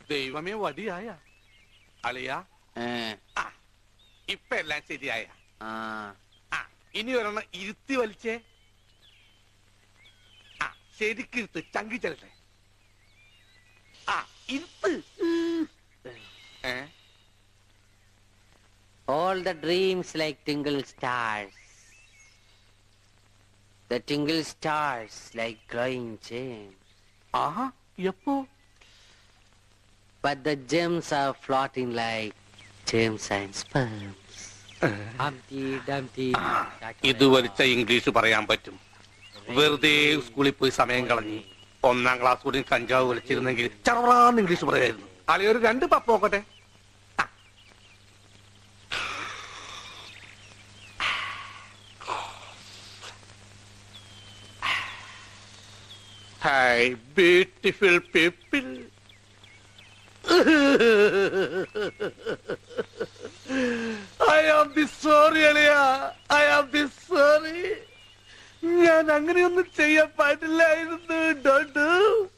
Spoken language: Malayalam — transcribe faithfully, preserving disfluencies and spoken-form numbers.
ദൈവമേ വടിയായ അളിയ. ഇപ്പൊ എല്ലാം ശരിയായ. ഇനി ഒരെണ്ണം ഇരുത്തി വലിച്ചേ. ആ ശരിക്കിരുത്ത്, ചങ്കി ചെല്ലട്ടെ. ആ ഇരുത്ത്. All the dreams like tingle stars. The tingle stars like glowing gems. ആഹാ, എപ്പോ? But the gems are floating like gems and sperms. Humpty Dumpty. ഇത് വലിച്ച ഇംഗ്ലീഷ് പറയാൻ പറ്റും. വെറുതെ സ്കൂളിൽ പോയി സമയം കളഞ്ഞു. ഒന്നാം ക്ലാസ് കൂടി കഞ്ചാവ് വലിച്ചിരുന്നെങ്കിൽ ചറവറാന്ന് ഇംഗ്ലീഷ് പറയായിരുന്നു. അളിയ ഒരു രണ്ട് പപ്പ് നോക്കട്ടെ. Hi, beautiful people. I am the sorry, Aliya. I am the sorry. ഞാൻ അങ്ങനെയൊന്നും ചെയ്യാൻ പാടില്ലായിരുന്നു.